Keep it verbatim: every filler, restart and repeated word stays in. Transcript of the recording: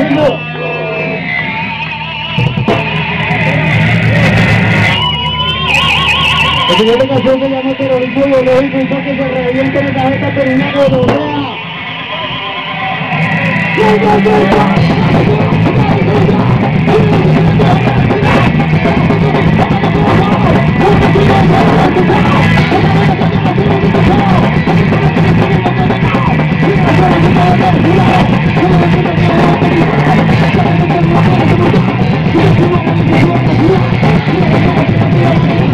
haciendo. La siguiente canción se llama Terrorismo Biológico y para que se reviente la cabeza pero una gonorrea. We'll be right back.